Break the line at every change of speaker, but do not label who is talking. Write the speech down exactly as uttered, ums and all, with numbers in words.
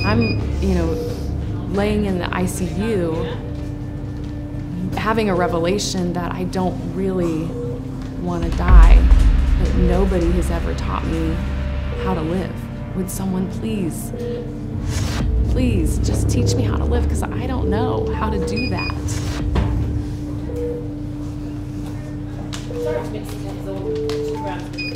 I'm, you know, laying in the I C U, having a revelation that I don't really want to die, but nobody has ever taught me how to live. Would someone please, please just teach me how to live, because I don't know how to do that.
Sorry to mix it up, though.